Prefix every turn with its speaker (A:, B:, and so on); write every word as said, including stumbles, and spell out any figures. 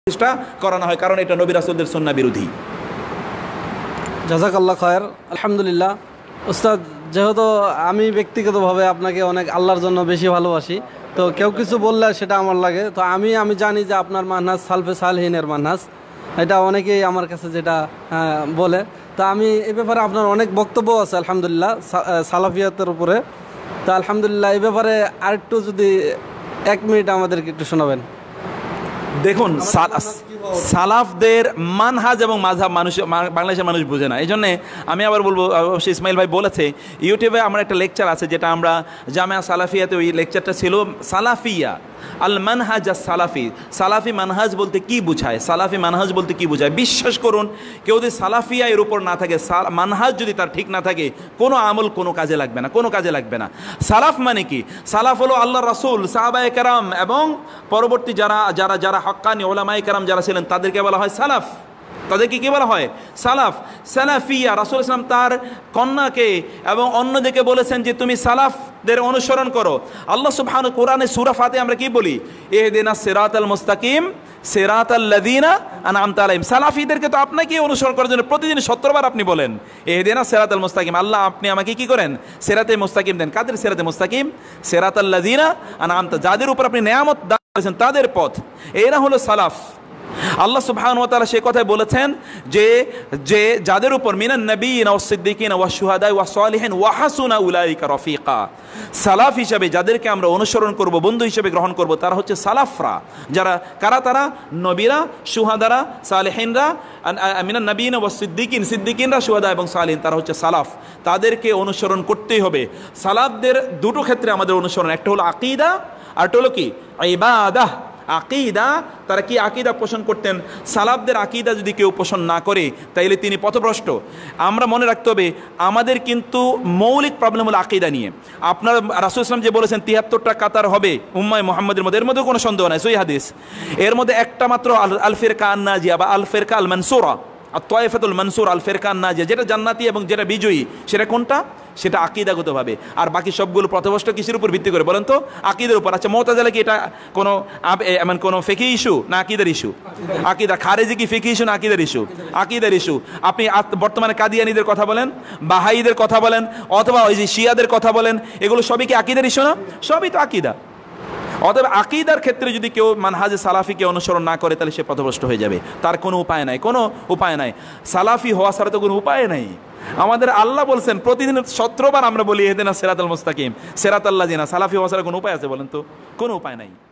A: চেষ্টা করানো হয়, কারণ এটা নবী রাসূলদের সুন্নাহ বিরোধী।
B: জাযাকাল্লাহ খায়ের। আলহামদুলিল্লাহ উস্তাদ, যেহেতু আমি ব্যক্তিগতভাবে আপনাকে অনেক আল্লাহর জন্য বেশি ভালোবাসি, তো কেউ কিছু বললে সেটা আমার লাগে, তো আমি আমি জানি যে আপনার মানহাজ সালফে সালহিনের মানহাজ, এটা অনেকেই আমার কাছে যেটা বলে। তো আমি এ ব্যাপারে আপনার অনেক বক্তব্য আছে আলহামদুলিল্লাহ সালাফিয়াতের উপরে। তো আলহামদুলিল্লাহ এই ব্যাপারে আরেকটু যদি এক মিনিট আমাদেরকে একটু শোনাবেন।
A: দেখুন, সালাফদের মানহাজ এবং মাযহাব মানুষ বাংলাদেশের মানুষ বোঝে না। এই জন্যে আমি আবার বলবো, অবশ্যই ইসমাইল ভাই বলেছে, ইউটিউবে আমার একটা লেকচার আছে যেটা আমরা জামিয়া সালাফিয়াতে, ওই লেকচারটা ছিল সালাফিয়া আল মানহাজ আস সালাফি। সালাফি মানহাজ বলতে কি বোঝায়, সালাফি মানহাজ বলতে কি বোঝায়। বিশ্বাস করুন, কেউ যদি সালাফিয়া এর উপর না থাকে, মানহাজ যদি তার ঠিক না থাকে, কোনো আমল কোনো কাজে লাগবে না, কোনো কাজে লাগবে না। সালাফ মানে কি? সালাফ হলো আল্লাহ রাসূল, সাহাবায়ে কেরাম এবং পরবর্তী যারা যারা যারা হক্কানি ওলামায়ে কেরাম যারা ছিলেন তাদেরকে বলা হয় সালাফ। তাদেরকে কি বলা হয়? সালাফ। সালাফিয়া, রাসূল ইসলাম তার কন্যাকে এবং অন্যদেরকে বলেছেন যে তুমি সালাফদের অনুসরণ করো। আল্লাহ সুবহানাহু কোরআনে সূরা ফাতিহা আমরা কি বলি? ইহদিনাস সিরাতাল মুস্তাকিম সিরাতাল লাযিনা আনআমতা আলাইহিম। সালাফিদেরকে তো আপনাকে অনুসরণ করার জন্য প্রতিদিন সত্তর বার আপনি বলেন ইহদিনাস সিরাতাল মুস্তাকিম। আল্লাহ আপনি আমাকে কি করেন? সিরাতে মুস্তাকিম দেন। কাদের সিরাতে মুস্তাকিম? সিরাতাল লাযিনা আনআমতা, যাদের উপর আপনি নেয়ামত দান করেছেন তাদের পথ। এরা হলো সালাফ। আল্লাহ সুবহানাহু ওয়া তাআলা সে কথাই বলেছেন যে যে যাদের উপর মিনান নাবিয়িনা ওয়াস সিদ্দিকিনা ওয়াশ শুহাদা ওয়াস সালিহিন ওয়া হাসুনা উলাইকা রফিকা, সালাফ হিসাবে যাদেরকে আমরা অনুসরণ করব, বন্ধু হিসেবে গ্রহণ করব, তারা হচ্ছে সালাফরা। যারা কারা? তারা নবীরা, শুহাদারা, সালেহিনরা, মিনান নাবিয়িনা ওয়াস সিদ্দিকিন, সিদ্দিকিনরা, শুহাদা এবং সালিহিন, তারা হচ্ছে সালাফ। তাদেরকে অনুসরণ করতেই হবে। সালাফদের দুটো ক্ষেত্রে আমাদের অনুসরণ, একটা হলো আকীদা আর একটা হলো কি ইবাদাহ। আকিদা, তারা কি আকিদা পোষণ করতেন? সালাফদের আকিদা যদি কেউ পোষণ না করে তাইলে তিনি পথভ্রষ্ট। আমরা মনে রাখতে হবে, আমাদের কিন্তু মৌলিক প্রবলেম হলো আকিদা নিয়ে। আপনার রাসূল ইসলাম যে বলেছেন তিয়াত্তরটা কাতার হবে উম্মায়ে মুহাম্মাদের মধ্যে, এর মধ্যে কোনো সন্দেহ নাই, সহিহ হাদিস। এর মধ্যে একটা মাত্র আল ফিরকা আন নাজিয়া বা আল ফিরকা আল মানসুরা, আর তায়েফাতুল মানসুর, আল ফিরকা আন নাজিয়া, যেটা জান্নাতি এবং যেটা বিজয়ী, সেটা কোনটা? সেটা আকিদাগতভাবে। আর বাকি সবগুলো পথভ্রষ্ট কিসের উপর ভিত্তি করে বলেন তো? আকিদার উপর। আচ্ছা, মুতাজিলা কি এটা কোনো এমন কোনো ফিকহি ইস্যু না আকিদার ইস্যু? আকিদা। খারেজি কি ফিকহি ইস্যু না আকিদার ইস্যু? আকিদার ইস্যু। আপনি বর্তমানে কাদিয়ানীদের কথা বলেন, বাহাইদের কথা বলেন, অথবা ওই যে শিয়াদের কথা বলেন, এগুলো সবই কি আকিদার ইস্যু না? সবই তো আকিদা। অতএব আকিদার ক্ষেত্রে যদি কেউ মানহাজে সালাফিকে অনুসরণ না করে তাহলে সে পথভ্রষ্ট হয়ে যাবে। তার কোনো উপায় নাই, কোনো উপায় নাই। সালাফি হওয়া ছাড়া তো কোনো উপায় নাই। আমাদের আল্লাহ বলছেন প্রতিদিন সতেরো বার আমরা বলি ইহদিনাস সিরাতাল মুস্তাকিম সিরাতাল লাযিনা। সালাফি হওয়া ছাড়া কোনো উপায় আছে বলেন তো? কোনো উপায় নাই।